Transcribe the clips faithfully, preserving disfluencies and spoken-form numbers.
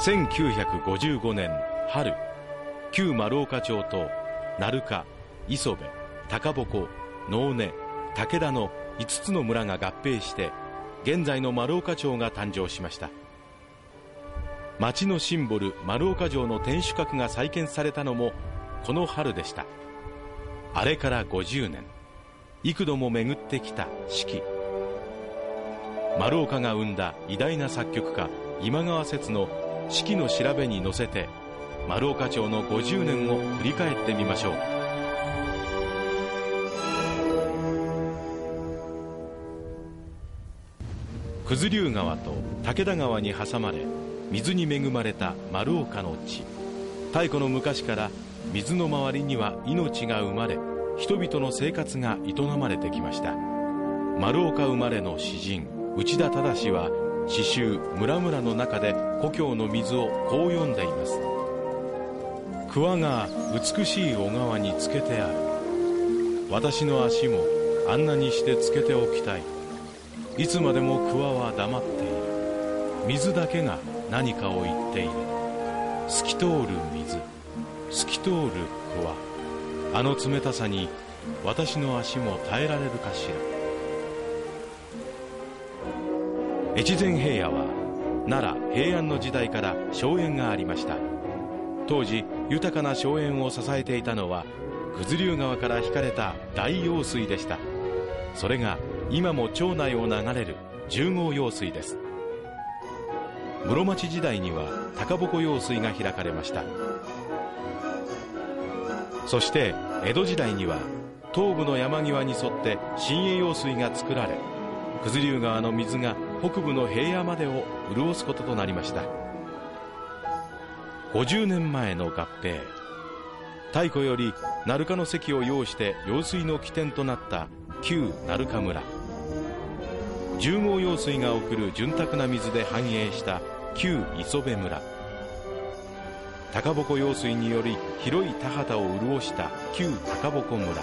せんきゅうひゃくごじゅうごねん春、旧丸岡町と鳴門、磯部、高鉾、能根、武田のいつつの村が合併して現在の丸岡町が誕生しました。町のシンボル丸岡城の天守閣が再建されたのもこの春でした。あれからごじゅうねん、幾度も巡ってきた四季。丸岡が生んだ偉大な作曲家今川摂の四季の調べに乗せて丸岡町のごじゅうねんを振り返ってみましょう。九頭竜川と武田川に挟まれ水に恵まれた丸岡の地。太古の昔から水の周りには命が生まれ、人々の生活が営まれてきました。丸岡生まれの詩人内田忠は詩集「村々」の中で故郷の水をこう読んでいます。桑が美しい小川につけてある。私の足もあんなにしてつけておきたい。いつまでも桑は黙っている。水だけが何かを言っている。透き通る水、透き通る桑。あの冷たさに私の足も耐えられるかしら。越前平野は奈良平安の時代から荘園がありました。当時豊かな荘園を支えていたのは九頭竜川から引かれた大用水でした。それが今も町内を流れる十号用水です。室町時代には高鉾用水が開かれました。そして江戸時代には東部の山際に沿って新栄用水が作られ、九頭竜川の水が北部の平野までを潤すこととなりました。ごじゅうねんまえの合併、太古より鳴門の関を擁して用水の起点となった旧鳴門村。十号用水が送る潤沢な水で繁栄した旧磯部村。高鉾用水により広い田畑を潤した旧高鉾村。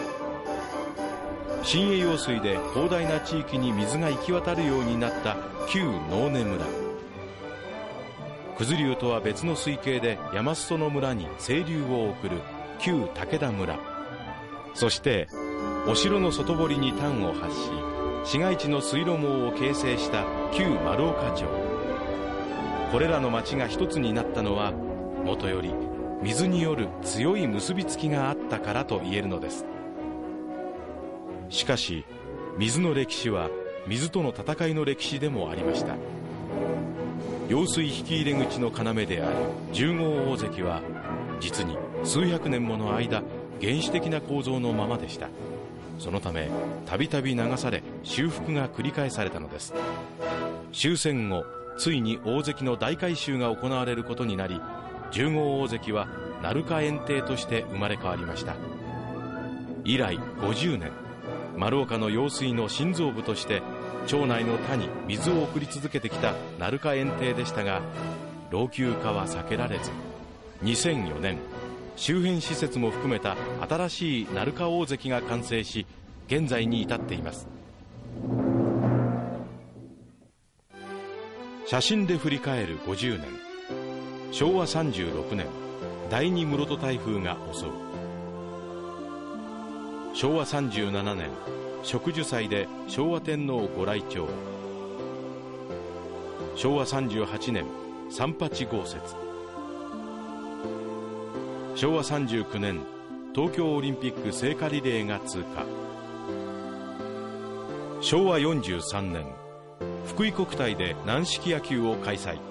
新栄用水で広大な地域に水が行き渡るようになった旧能根村。九頭竜とは別の水系で山裾の村に清流を送る旧武田村。そしてお城の外堀に端を発し市街地の水路網を形成した旧丸岡町。これらの町が一つになったのはもとより水による強い結びつきがあったからと言えるのです。しかし水の歴史は水との戦いの歴史でもありました。用水引き入れ口の要である十号大関は実に数百年もの間原始的な構造のままでした。そのためたびたび流され修復が繰り返されたのです。終戦後ついに大関の大改修が行われることになり、十号大関は鳴門園庭として生まれ変わりました。以来ごじゅうねん、丸岡の用水の心臓部として町内の田に水を送り続けてきた鳴門園庭でしたが、老朽化は避けられずにせんよねん周辺施設も含めた新しい鳴門大関が完成し現在に至っています。写真で振り返るごじゅうねん。しょうわさんじゅうろくねん第二室戸台風が襲う。しょうわさんじゅうななねん植樹祭で昭和天皇ご来朝。しょうわさんじゅうはちねん三八豪雪。しょうわさんじゅうきゅうねん東京オリンピック聖火リレーが通過。しょうわよんじゅうさんねん福井国体で軟式野球を開催。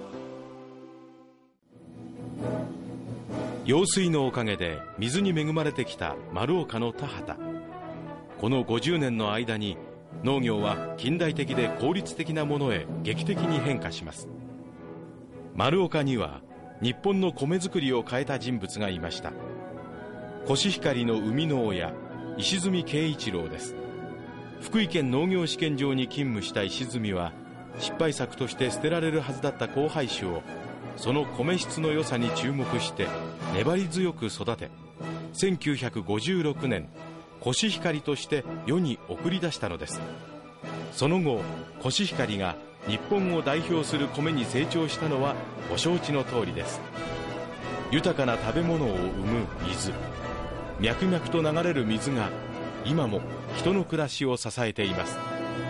用水のおかげで水に恵まれてきた丸岡の田畑。このごじゅうねんの間に農業は近代的で効率的なものへ劇的に変化します。丸岡には日本の米作りを変えた人物がいました。コシヒカリの生みの親、石積慶一郎です。福井県農業試験場に勤務した石積は失敗作として捨てられるはずだった交配種をその米質の良さに注目して粘り強く育て、せんきゅうひゃくごじゅうろくねんコシヒカリとして世に送り出したのです。その後コシヒカリが日本を代表する米に成長したのはご承知の通りです。豊かな食べ物を生む水、脈々と流れる水が今も人の暮らしを支えています。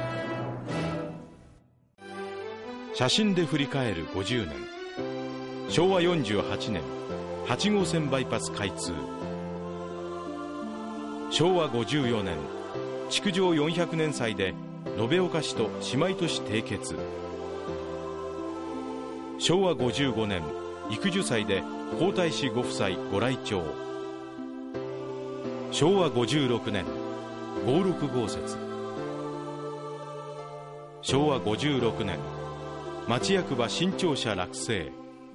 写真で振り返るごじゅうねん、しょうわよんじゅうはちねんはちごうせんバイパス開通。しょうわごじゅうよねん、築城よんひゃくねん祭で延岡市と姉妹都市締結。しょうわごじゅうごねん、育樹祭で皇太子ご夫妻ご来庁。しょうわごじゅうろくねん、ごろくごうせつ。しょうわごじゅうろくねん、町役場新庁舎落成。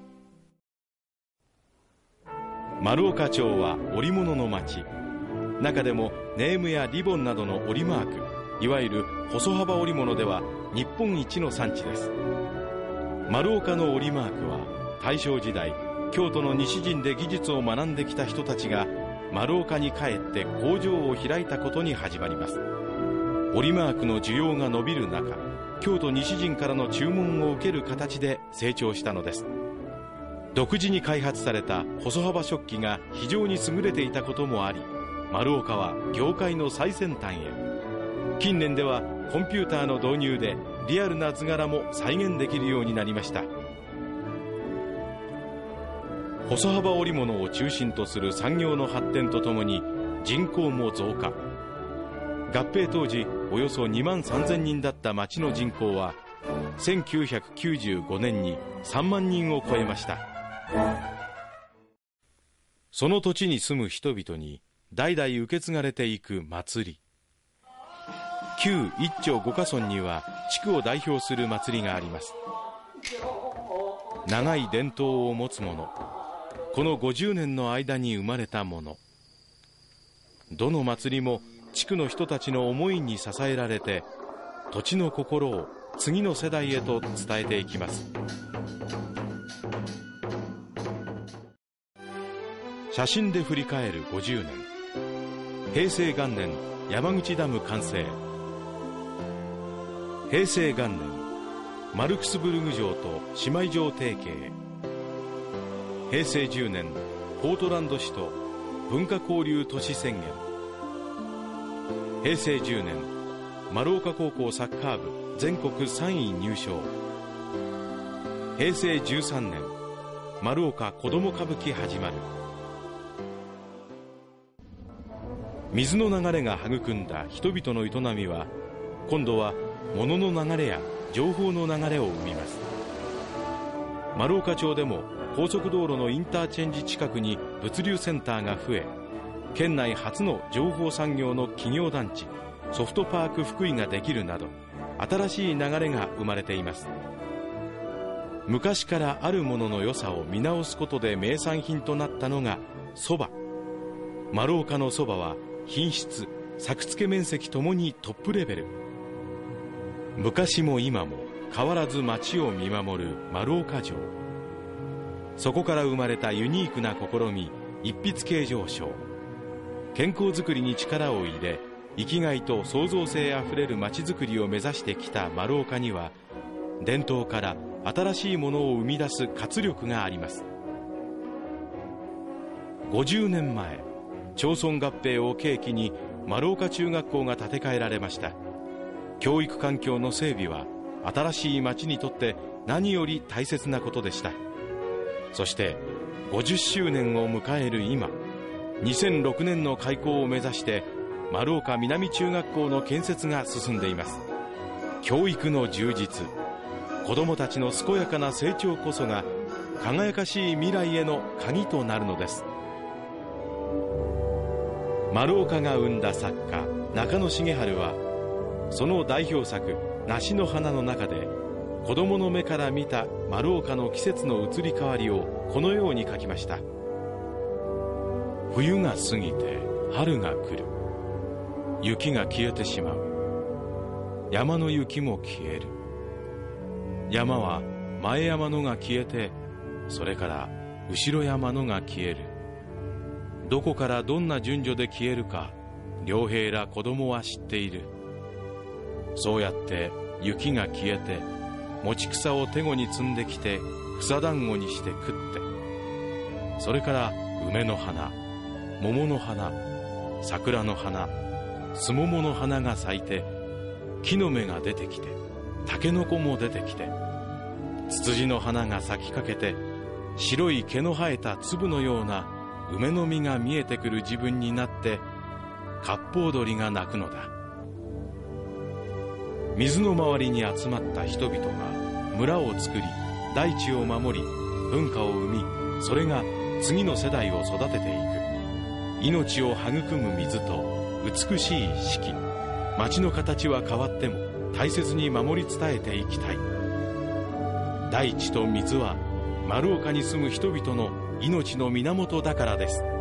丸岡町は織物の町。中でもネームやリボンなどの織マーク、いわゆる細幅織物では日本一の産地です。丸岡の織マークは大正時代、京都の西陣で技術を学んできた人たちが丸岡に帰って工場を開いたことに始まります。織マークの需要が伸びる中、京都西陣からの注文を受ける形で成長したのです。独自に開発された細幅織機が非常に優れていたこともあり、丸岡は業界の最先端へ。近年ではコンピューターの導入でリアルな図柄も再現できるようになりました。細幅織物を中心とする産業の発展とともに人口も増加。合併当時およそにまんさんぜんにんだった町の人口はせんきゅうひゃくきゅうじゅうごねんにさんまんにんを超えました。その土地に住む人々に代々受け継がれていく祭り。旧一町五ヶ村には地区を代表する祭りがあります。長い伝統を持つもの、このごじゅうねんの間に生まれたもの。どの祭りも地区の人たちの思いに支えられて、土地の心を次の世代へと伝えていきます。写真で振り返るごじゅうねん、平成元年山口ダム完成。平成元年マルクスブルグ城と姉妹城提携。平成じゅうねんポートランド市と文化交流都市宣言。平成じゅうねん丸岡高校サッカー部全国さんい入賞。平成じゅうさんねん丸岡子ども歌舞伎始まる。水の流れが育んだ人々の営みは今度は物の流れや情報の流れを生みます。丸岡町でも高速道路のインターチェンジ近くに物流センターが増え、県内初の情報産業の企業団地ソフトパーク福井ができるなど新しい流れが生まれています。昔からあるものの良さを見直すことで名産品となったのがそば。丸岡のそばは品質、作付け面積ともにトップレベル。昔も今も変わらず町を見守る丸岡城。そこから生まれたユニークな試み、一筆計上昇。健康づくりに力を入れ、生きがいと創造性あふれる町づくりを目指してきた丸岡には、伝統から新しいものを生み出す活力があります。ごじゅうねんまえ、町村合併を契機に丸岡中学校が建て替えられました。教育環境の整備は新しい町にとって何より大切なことでした。そしてごじゅっしゅうねんを迎える今、にせんろくねんの開校を目指して丸岡南中学校の建設が進んでいます。教育の充実、子どもたちの健やかな成長こそが輝かしい未来への鍵となるのです。丸岡が生んだ作家中野茂春は、その代表作梨の花の中で子供の目から見た丸岡の季節の移り変わりをこのように書きました。冬が過ぎて春が来る。雪が消えてしまう。山の雪も消える。山は前山のが消えて、それから後ろ山のが消える。どこからどんな順序で消えるか、良平ら子供は知っている。そうやって雪が消えて餅草を手ごに摘んできて草団子にして食って、それから梅の花、桃の花、桜の花、すももの花が咲いて、木の芽が出てきて、タケノコも出てきて、ツツジの花が咲きかけて、白い毛の生えた粒のような梅の実が見えてくる自分になって、割烹鳥が鳴くのだ。水の周りに集まった人々が村を作り、大地を守り、文化を生み、それが次の世代を育てていく。命を育む水と美しい四季、町の形は変わっても大切に守り伝えていきたい。大地と水は丸岡に住む人々の命の源だからです。